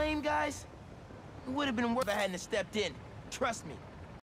lame, guys? It would have been worth if I hadn't stepped in. Trust me.